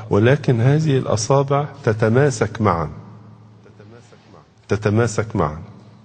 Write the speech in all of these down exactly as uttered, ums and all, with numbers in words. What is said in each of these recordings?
ولكن هذه الأصابع تتماسك معا تتماسك معا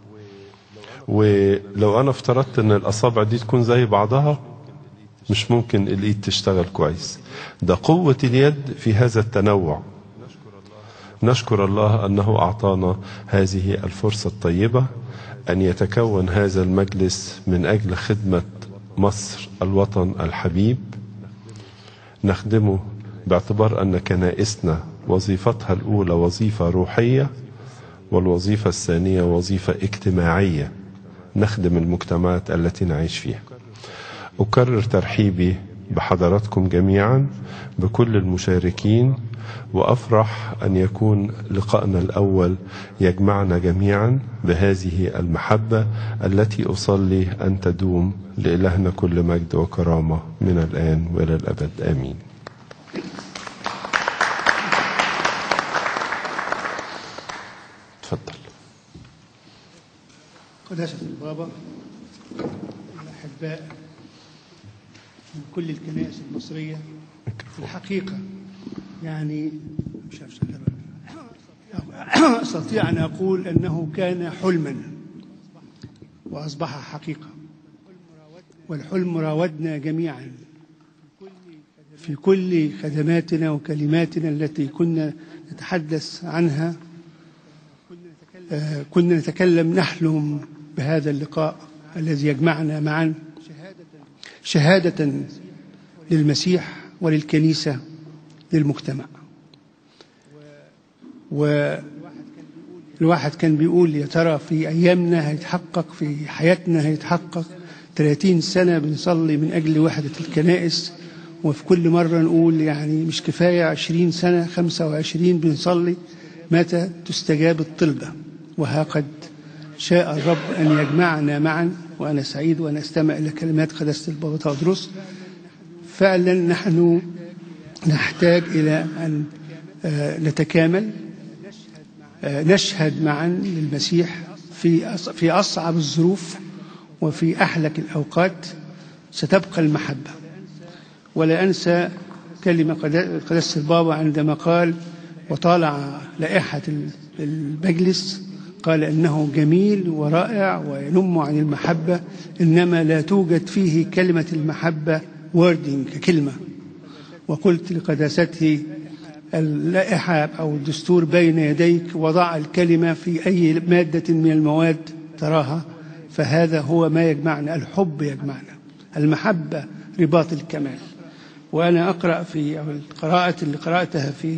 ولو أنا افترضت أن الأصابع دي تكون زي بعضها مش ممكن الإيد تشتغل كويس. ده قوة اليد في هذا التنوع. نشكر الله أنه أعطانا هذه الفرصة الطيبة أن يتكون هذا المجلس من أجل خدمة مصر الوطن الحبيب، نخدمه باعتبار أن كنائسنا وظيفتها الأولى وظيفة روحية، والوظيفة الثانية وظيفة اجتماعية، نخدم المجتمعات التي نعيش فيها. أكرر ترحيبي بحضراتكم جميعا بكل المشاركين، وأفرح أن يكون لقاءنا الأول يجمعنا جميعا بهذه المحبة التي أصلي أن تدوم. لإلهنا كل مجد وكرامة من الآن وإلى الأبد، آمين. تفضل. قداسة البابا، الأحباء من كل الكنائس المصرية، في الحقيقة يعني مش أستطيع أن أقول أنه كان حلما وأصبح حقيقة، والحلم راودنا جميعا في كل خدماتنا وكلماتنا التي كنا نتحدث عنها. كنا نتكلم نحلم بهذا اللقاء الذي يجمعنا معا شهادة للمسيح وللكنيسة للمجتمع. والواحد كان بيقول يا ترى في أيامنا هيتحقق، في حياتنا هيتحقق. ثلاثين سنة بنصلي من أجل وحدة الكنائس، وفي كل مرة نقول يعني مش كفاية عشرين سنة، خمسة وعشرين بنصلي متى تستجاب الطلبة. وها قد شاء الرب أن يجمعنا معا، وأنا سعيد وأنا أستمع إلى كلمات قداسة البابا تودروس. فعلا نحن نحتاج إلى أن نتكامل، نشهد معا للمسيح في في أصعب الظروف وفي أحلك الأوقات. ستبقى المحبة. ولا أنسى كلمة قداسة البابا عندما قال وطالع لائحة المجلس، قال إنه جميل ورائع وينم عن المحبة، إنما لا توجد فيه كلمة المحبة ووردنج ككلمة. وقلت لقداسته اللائحة أو الدستور بين يديك، وضع الكلمة في أي مادة من المواد تراها، فهذا هو ما يجمعنا. الحب يجمعنا، المحبة رباط الكمال. وأنا أقرأ في أو القراءة اللي قرأتها في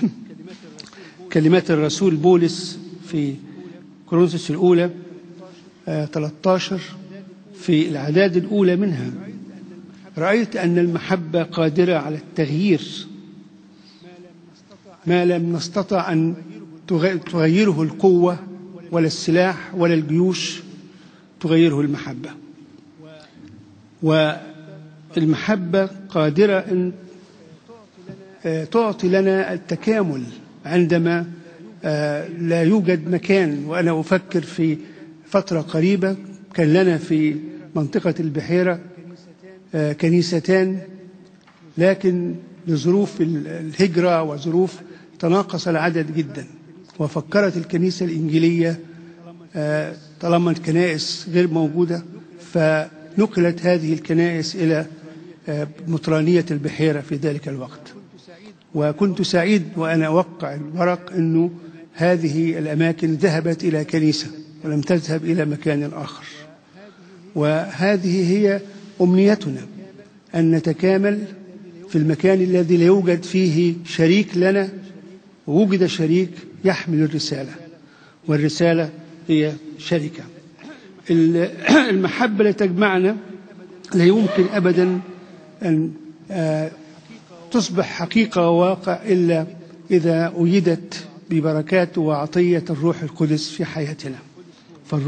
كلمات الرسول بولس في كورنثوس الأولى ثلاثة عشر في الأعداد الأولى منها، رأيت أن المحبة قادرة على التغيير ما لم نستطع أن تغيره القوة ولا السلاح ولا الجيوش، تغيره المحبة. والمحبة قادرة أن تعطي لنا التكامل عندما لا يوجد مكان. وأنا أفكر في فترة قريبة كان لنا في منطقة البحيرة كنيستان، لكن لظروف الهجرة وظروف تناقص العدد جدا، وفكرت الكنيسة الإنجيلية طالما الكنائس غير موجودة فنقلت هذه الكنائس إلى مطرانية البحيرة في ذلك الوقت. وكنت سعيد وأنا أوقع الورق أنه هذه الأماكن ذهبت إلى كنيسة ولم تذهب إلى مكان آخر. وهذه هي أمنيتنا، أن نتكامل في المكان الذي لا يوجد فيه شريك لنا، ووجد شريك يحمل الرسالة، والرسالة هي شركة. المحبة اللي تجمعنا لا يمكن أبدا أن تصبح حقيقة وواقع إلا إذا أيدت ببركات وعطية الروح القدس في حياتنا. فالروح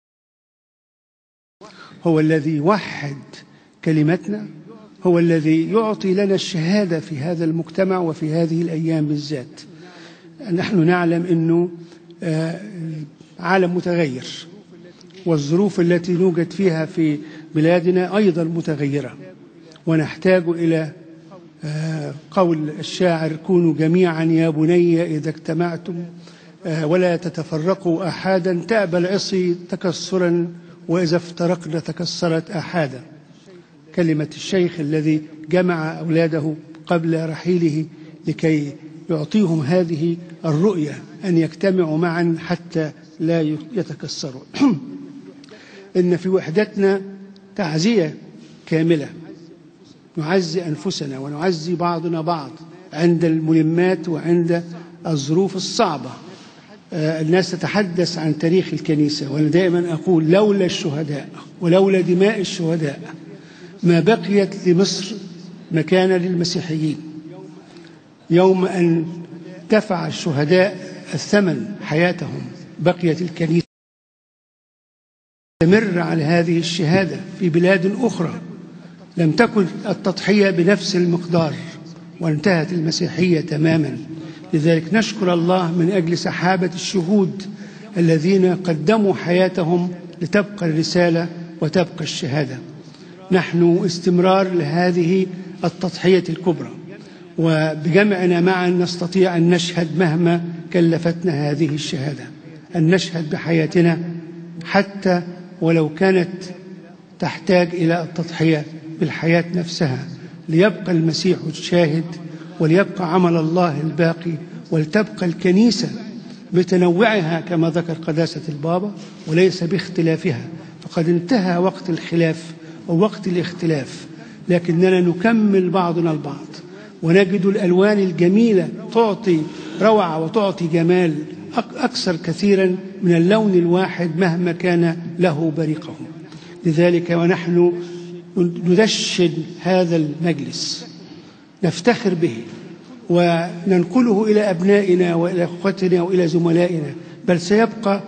هو الذي يوحد كلمتنا، هو الذي يعطي لنا الشهادة في هذا المجتمع وفي هذه الأيام بالذات. نحن نعلم أنه عالم متغير، والظروف التي نوجد فيها في بلادنا أيضا متغيرة، ونحتاج إلى قول الشاعر: كونوا جميعا يا بني إذا اجتمعتم ولا تتفرقوا أحدا، تأبى العصي تكسرا وإذا افترقنا تكسرت أحادا. كلمة الشيخ الذي جمع أولاده قبل رحيله لكي يعطيهم هذه الرؤية أن يجتمعوا معا حتى لا يتكسروا. إن في وحدتنا تعزية كاملة، نعزي أنفسنا ونعزي بعضنا بعض عند الملمات وعند الظروف الصعبة. الناس تتحدث عن تاريخ الكنيسة، وأنا دائما أقول: لولا الشهداء ولولا دماء الشهداء ما بقيت لمصر مكانة للمسيحيين. يوم أن دفع الشهداء الثمن حياتهم بقيت الكنيسة تستمر على هذه الشهادة في بلاد أخرى لم تكن التضحية بنفس المقدار، وانتهت المسيحية تماما. لذلك نشكر الله من أجل سحابة الشهود الذين قدموا حياتهم لتبقى الرسالة وتبقى الشهادة. نحن استمرار لهذه التضحية الكبرى، وبجمعنا معا نستطيع أن نشهد مهما كلفتنا هذه الشهادة، أن نشهد بحياتنا حتى ولو كانت تحتاج إلى التضحية بالحياة نفسها، ليبقى المسيح الشاهد وليبقى عمل الله الباقي، ولتبقى الكنيسة بتنوعها كما ذكر قداسة البابا وليس باختلافها. فقد انتهى وقت الخلاف ووقت الاختلاف، لكننا نكمل بعضنا البعض ونجد الألوان الجميلة تعطي روعة وتعطي جمال أكثر كثيرا من اللون الواحد مهما كان له بريقه. لذلك ونحن ندشن هذا المجلس نفتخر به وننقله إلى أبنائنا وإلى أخوتنا وإلى زملائنا، بل سيبقى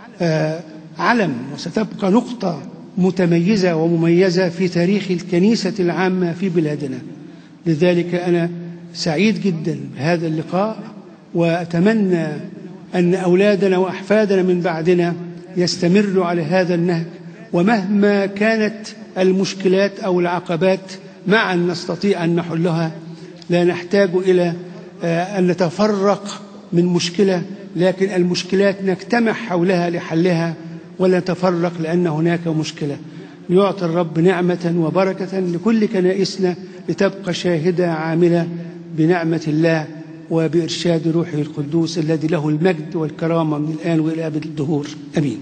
علم وستبقى نقطة متميزة ومميزة في تاريخ الكنيسة العامة في بلادنا. لذلك أنا سعيد جدا بهذا اللقاء، وأتمنى أن أولادنا وأحفادنا من بعدنا يستمروا على هذا النهج، ومهما كانت المشكلات أو العقبات معا نستطيع أن نحلها. لا نحتاج إلى أن نتفرق من مشكلة، لكن المشكلات نجتمع حولها لحلها ولا نتفرق لأن هناك مشكلة. يعطي الرب نعمة وبركة لكل كنائسنا لتبقى شاهدة عاملة بنعمة الله وبإرشاد روحه القدوس الذي له المجد والكرامة من الآن وإلى أبد الدهور. أمين.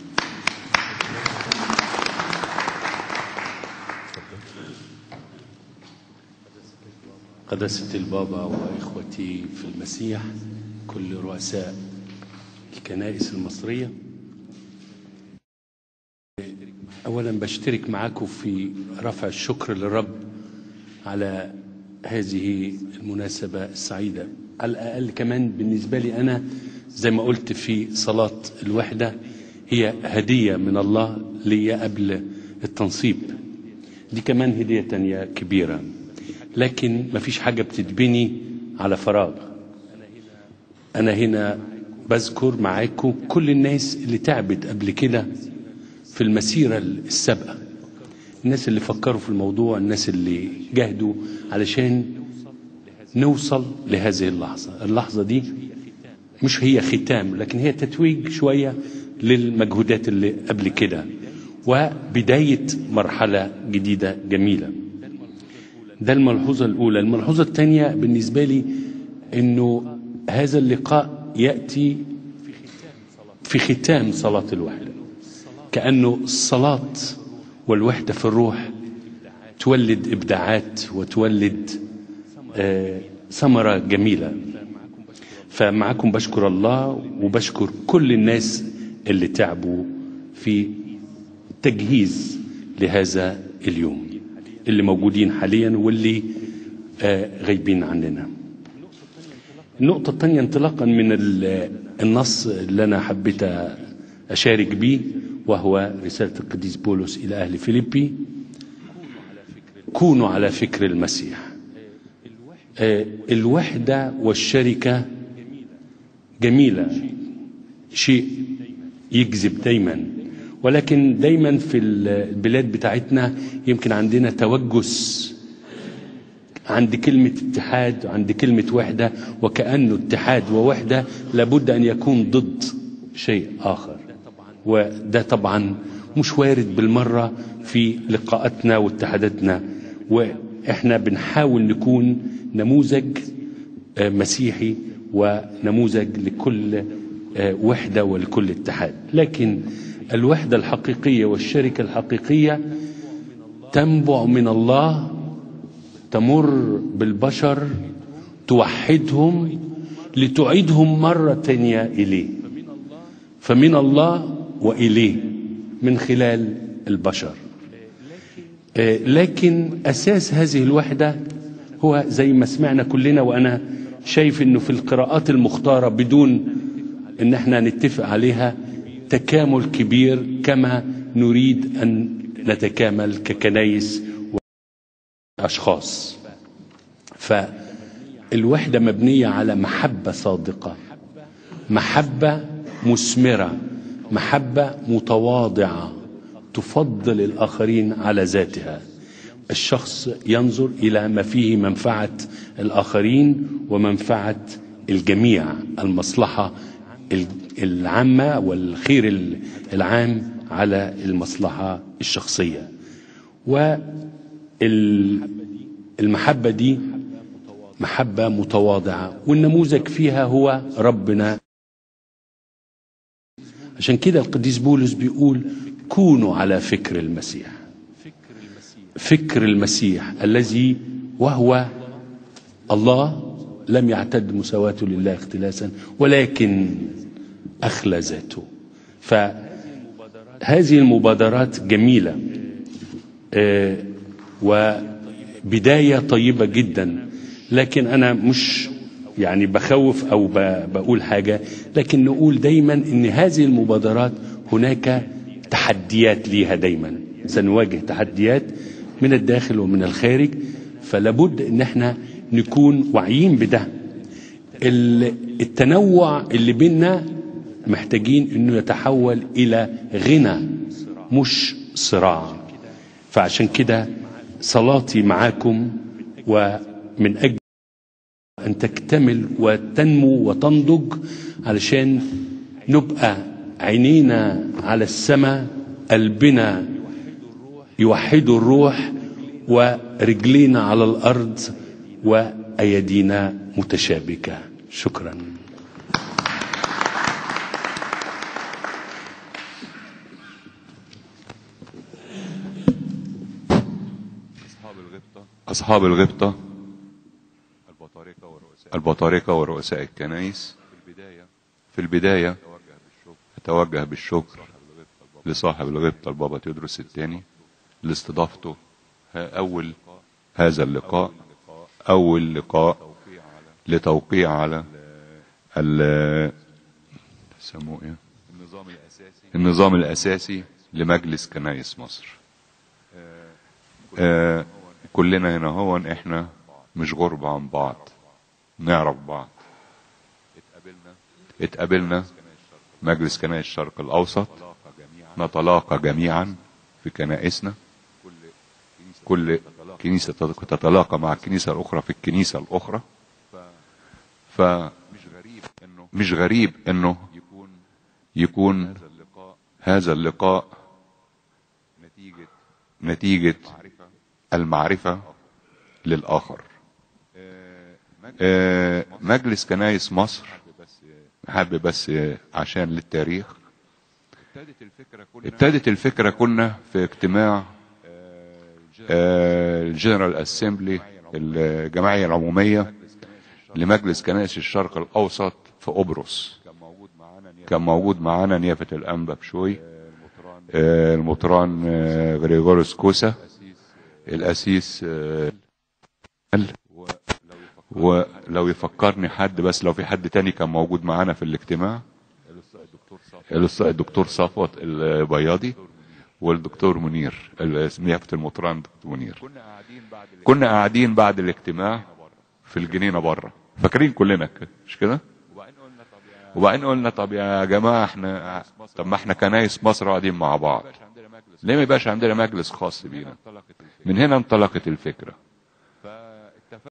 قداسة البابا وإخوتي في المسيح، كل رؤساء الكنائس المصرية، أولا بشترك معاكم في رفع الشكر للرب على هذه المناسبة السعيدة. على الأقل كمان بالنسبة لي أنا زي ما قلت في صلاة الوحدة، هي هدية من الله لي قبل التنصيب. دي كمان هدية تانية كبيرة، لكن ما فيش حاجة بتتبني على فراغ. أنا هنا بذكر معاكم كل الناس اللي تعبت قبل كده في المسيرة السابقة، الناس اللي فكروا في الموضوع، الناس اللي جهدوا علشان نوصل لهذه اللحظة. اللحظة دي مش هي ختام، لكن هي تتويج شوية للمجهودات اللي قبل كده وبداية مرحلة جديدة جميلة. ده الملحوظة الأولى. الملحوظة الثانية بالنسبة لي أنه هذا اللقاء يأتي في ختام صلاة الوحدة، كأنه الصلاة والوحدة في الروح تولد إبداعات وتولد آه ثمرة جميلة. فمعكم بشكر الله وبشكر كل الناس اللي تعبوا في تجهيز لهذا اليوم، اللي موجودين حاليا واللي آه غايبين عننا. النقطة الثانية انطلاقا من النص اللي أنا حبيت أشارك به، وهو رسالة القديس بولس إلى أهل فيليبي: كونوا على فكر المسيح. آه الوحدة والشركة جميلة، شيء يجذب دايما، ولكن دايما في البلاد بتاعتنا يمكن عندنا توجس عند كلمة اتحاد وعند كلمة وحدة، وكأنه اتحاد ووحدة لابد أن يكون ضد شيء آخر، وده طبعا مش وارد بالمرة في لقاءاتنا واتحاداتنا. وإحنا بنحاول نكون نموذج مسيحي ونموذج لكل وحدة ولكل اتحاد، لكن الوحدة الحقيقية والشركة الحقيقية تنبع من الله، تمر بالبشر، توحدهم لتعيدهم مرة تانية إليه. فمن الله وإليه من خلال البشر. لكن أساس هذه الوحدة هو زي ما سمعنا كلنا، وأنا شايف أنه في القراءات المختارة بدون أن احنا نتفق عليها تكامل كبير كما نريد أن نتكامل ككنايس وأشخاص. فالوحدة مبنية على محبة صادقة، محبة مثمرة، محبة متواضعة تفضل الآخرين على ذاتها. الشخص ينظر إلى ما فيه منفعة الآخرين ومنفعة الجميع، المصلحة العامة والخير العام على المصلحة الشخصية. والمحبة دي محبة متواضعة، والنموذج فيها هو ربنا. عشان كده القديس بولس بيقول كونوا على فكر المسيح، فكر المسيح الذي وهو الله لم يعتد مساواته لله اختلاسا ولكن أخلى ذاته. فهذه المبادرات جميلة وبداية طيبة جدا، لكن أنا مش يعني بخوف أو بقول حاجة، لكن نقول دايما إن هذه المبادرات هناك تحديات ليها، دايما سنواجه تحديات من الداخل ومن الخارج، فلابد إن احنا نكون واعيين بده. التنوع اللي بيننا محتاجين إنه يتحول إلى غنى مش صراع. فعشان كده صلاتي معاكم ومن أجل أن تكتمل وتنمو وتنضج، علشان نبقى عينينا على السماء، قلبنا يوحد الروح، ورجلينا على الأرض، وأيدينا متشابكة. شكرا. أصحاب الغبطة، البطاركة ورؤساء الكنائس، في البداية أتوجه بالشكر لصاحب الغبطة البابا تيودروس الثاني لاستضافته أول هذا اللقاء، أول لقاء لتوقيع على النظام الأساسي لمجلس كنائس مصر. آه كلنا هنا هون احنا مش غربة عن بعض، نعرف بعض. اتقابلنا مجلس كنائس الشرق الأوسط، نتلاقى جميعا في كنائسنا، كل كنيسة تتلاقى مع الكنيسة الأخرى في الكنيسة الأخرى. فمش غريب انه يكون هذا اللقاء نتيجة المعرفة للآخر. مجلس كنائس مصر، حابب بس عشان للتاريخ، ابتدت الفكرة كنا في اجتماع الجنرال اسمبلي، الجمعية العمومية لمجلس كنائس الشرق الأوسط في قبرص. كان موجود معانا نيافة الأنبا بشوي، المطران غريغوريوس كوسا، الأسيس، ولو يفكرني حد، بس لو في حد تاني كان موجود معانا في الاجتماع، الدكتور صفوت البياضي والدكتور منير، نيافة المطران دكتور منير. كنا قاعدين بعد الاجتماع في الجنينة بره، فاكرين كلنا مش كده؟ وبعدين قلنا طب يا جماعة احنا، طب ما احنا كنايس مصر قاعدين مع بعض، ليه ما يبقاش عندنا مجلس خاص بينا؟ من هنا انطلقت الفكرة.